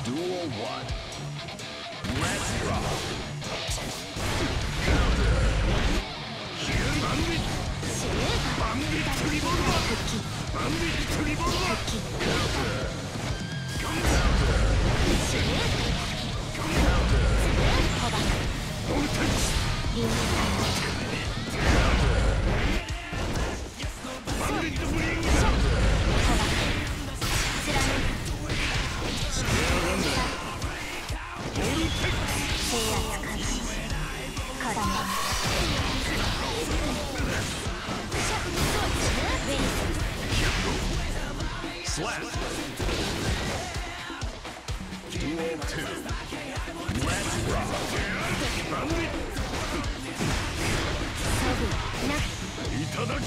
Duel 1. Let's rock. Slap. Duel 2. Let's rock. Itadaki.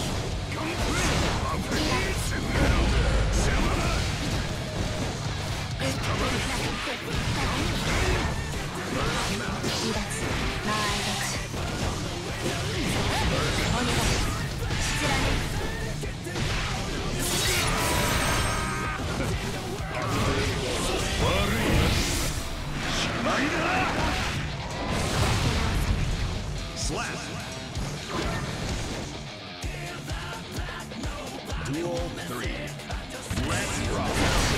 Slap. Duel 3. Let's rock.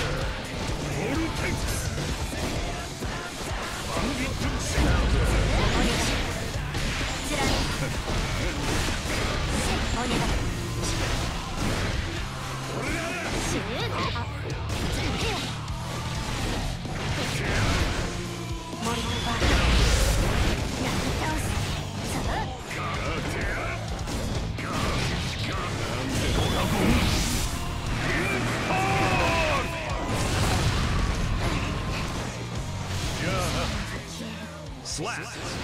Slap.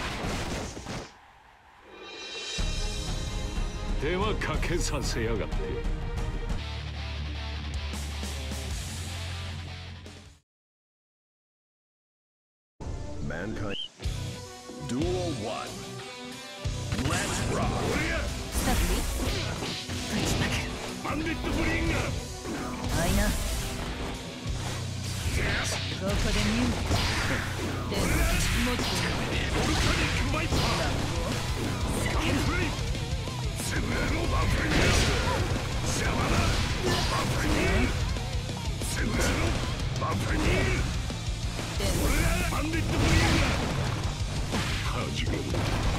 手はかけさせやがって。Mankind. Duel 1. Let's rock. Bandit Bringer. I know. ここで見る。でもっとオルカニックバイパー。ガンプレイ。セメロバフェニー。シャワラ。バフェニー。セメロバフェニー。バンディットブリンガー。始める。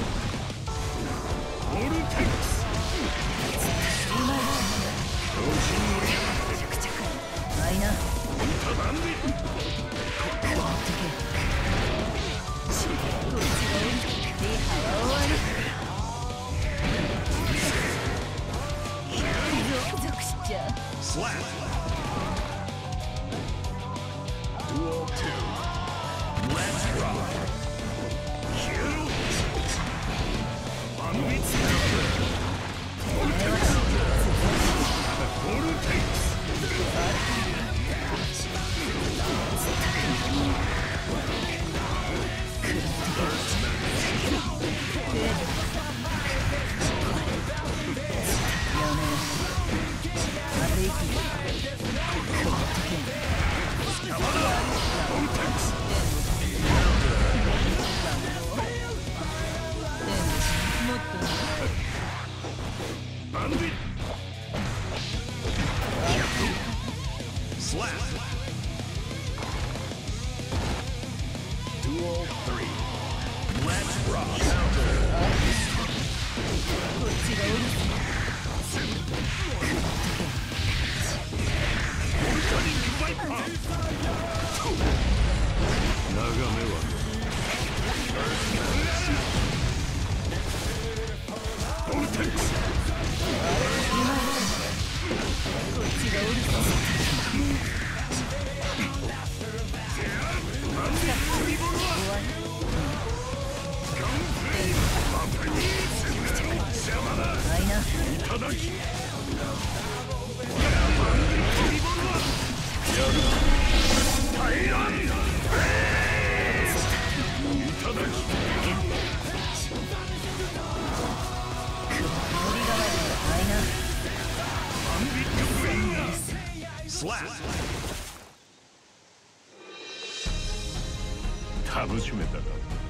オルテックス。今の調子に乗りやがって。あいな。バンディット。Slap. Duel 2. Let's rock. Hero. Bandits. Bandit. Slap. Duel 3. Let's rock. Slap. 楽しめたか。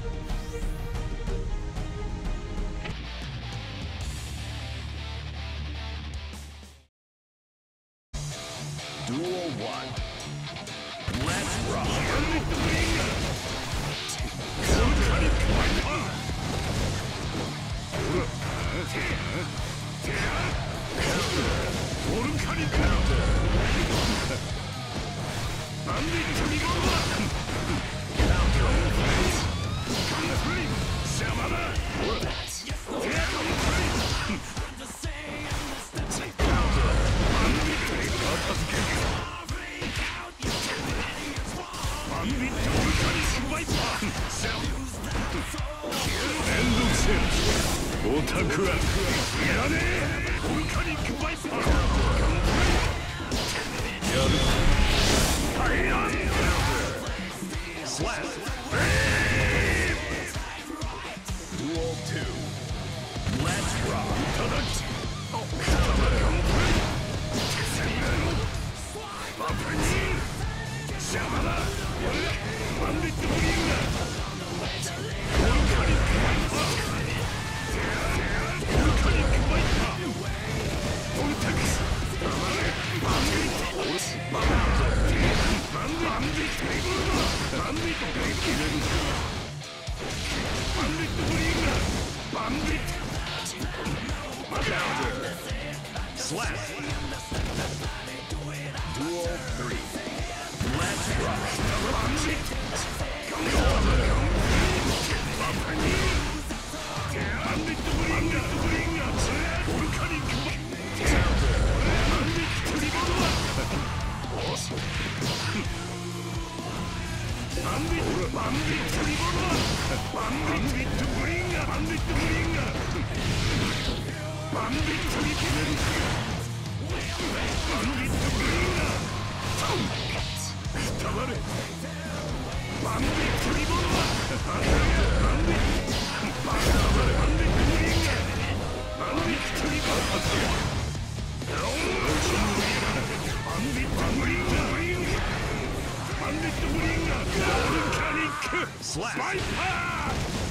オタクはいらねえ。ボルカニックバイパーやる。入らん。スラッシュ。Duel 2 Let's rock。いただき。バフに邪魔だ。バンディットブリンガー。ボルカニックバイパー。ボルカニックバイパー。ボルタクス。バンディット。バンディット。バンディット。バンディット。バンディットブリンガー。バンディット。スラッシュ。Duel 3 Let's rock。バンディット。バンディットブリンガー。ボルカニックバイパー。バンディットリボルバー。おし。バンディットリボルバー。バンディットブリンガー。バンディットブリンガー。バンディットリボルバー。バンディットブリンガー。くたばれ。バンディットリボルバー。バンディット。バンディットブリンガー。バンディットリボルバー。バンディットブリンガー。バンディットブリンガー。ボルカニックスパイパ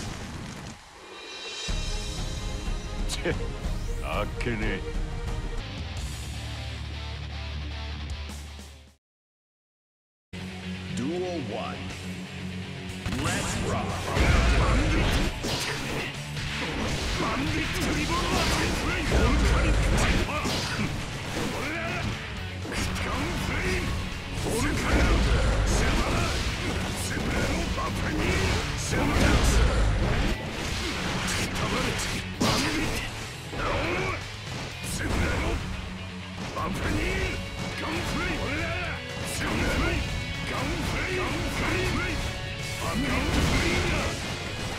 ー。チェあっけねえ。Duel 1 Let's rock。バンディット。バンディットリボルバー。ボルカニックバイパー。俺らガンプリン。ボルカニックシャマラ。セブラのバフにシャマラ。たまれ。バンディット。セブラのバフにガンプリン。俺らセブラのガンプリン。バンディットブリンガー。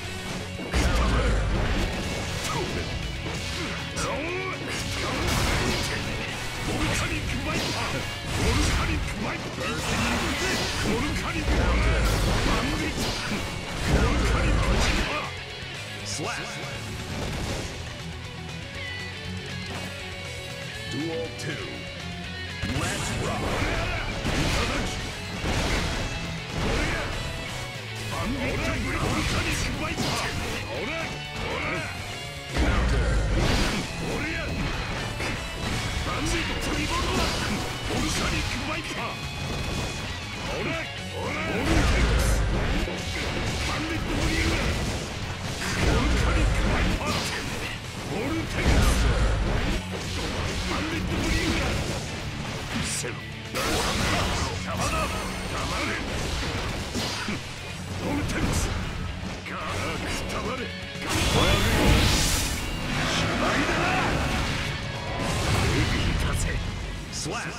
ボルカニックバイパー。ボルカニックバイパー。ボルカニックバイパー。バンディット。ボルカニックバイパー。スラッシュ。Duel 2 Let's rock。いただき。バンディットブリンガー。ボルカニックバイパー。オラ俺や。バンディットリボルバー。ボルカニックバイパー。オラボルテックス。バンディットブリンガー。ボルカニックバイパー。ボルテックス。バンディットブリンガー。セロ邪魔だ。黙れ。ボルテックス。ガーくたばれ。頑張れ。芝居だな。エビ行かせ。スラッ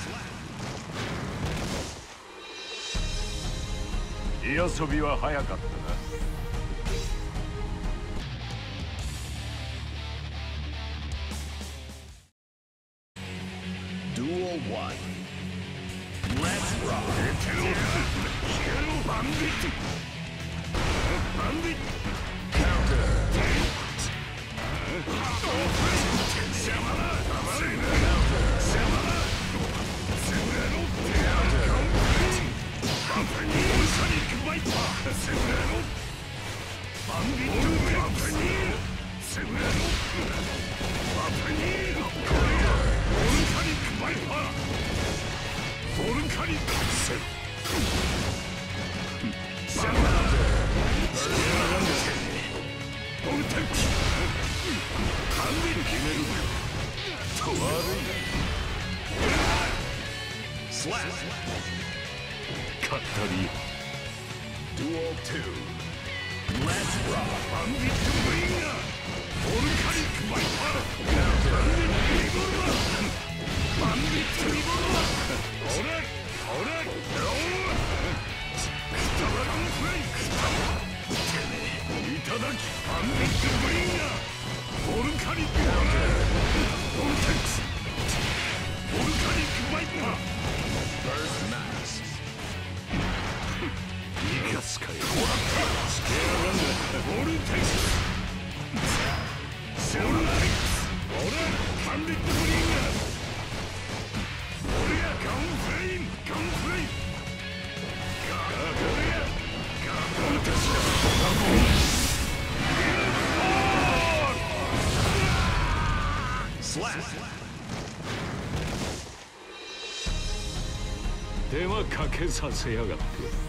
シュ。火遊びは早かったな。Duel 1 Let's rock。バンディット。バンディット。カウンター。邪魔だ。邪魔だ。セブラのバンプリン。ボルカニックバイパー。セブラのスラッカッタリデュオ2 Let's rock バンビットブリンガーボルカニックバイパーバンビットリボルバーバンビットリボルバーほらほらロークタバランフレイクてめえいただきバンビットブリンガーボルカニックバイパーボルテックスボルカニックバイパーバースマス生かすかよスケアランドボルテックスボルテックスほらバンビットブリンガー俺やガンフレイムガンフレイム俺やガン俺たちだスラッ手はかけさせやがって